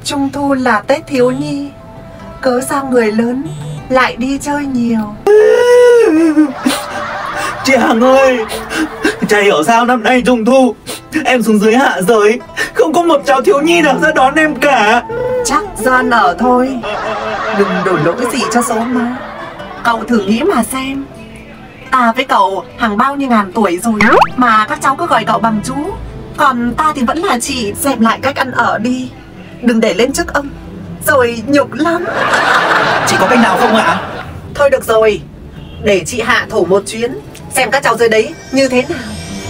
Trung thu là Tết thiếu nhi, cớ sao người lớn lại đi chơi nhiều. Chị Hằng ơi, chả hiểu sao năm nay Trung thu em xuống dưới hạ giới, không có một cháu thiếu nhi nào ra đón em cả. Chắc do nở thôi, đừng đổ lỗi gì cho số má. Cậu thử nghĩ mà xem, ta với cậu hàng bao nhiêu ngàn tuổi rồi mà các cháu cứ gọi cậu bằng chú, còn ta thì vẫn là chị. Xem lại cách ăn ở đi, đừng để lên trước ông rồi nhục lắm. Chị có cách nào không ạ? Thôi được rồi, để chị hạ thổ một chuyến, xem các cháu dưới đấy như thế nào.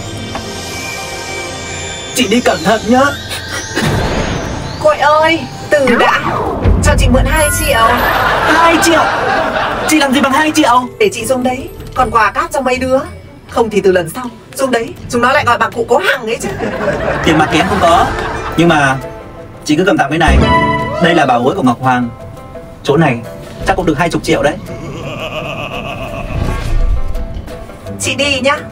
Chị đi cẩn thận nhá. Cội ơi, từ đã, cho chị mượn 2 triệu. 2 triệu? Chị làm gì bằng 2 triệu? Để chị dùng đấy, còn quà cáp cho mấy đứa. Không thì từ lần sau, dùng đấy chúng nó lại gọi bà cụ cố Hằng ấy chứ. Tiền mặt thì em không có, nhưng mà chị cứ cầm tạm cái này. Đây là bảo bối của Ngọc Hoàng. Chỗ này chắc cũng được 20 triệu đấy. Chị đi nhá.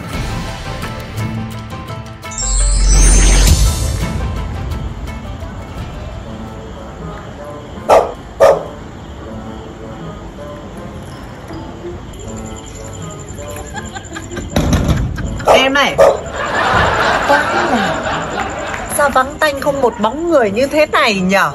Em này, quái là sao vắng tanh không một bóng người như thế này nhở?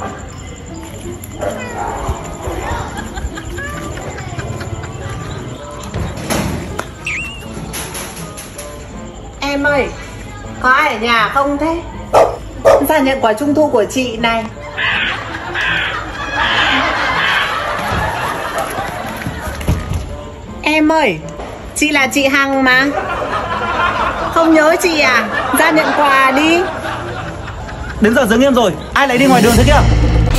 Em ơi, có ai ở nhà không thế? Ra nhận quà trung thu của chị này. Em ơi, chị là chị Hằng mà. Không nhớ chị à? Ra nhận quà đi. Đến giờ dừng em rồi, ai lại đi ngoài đường thế kia?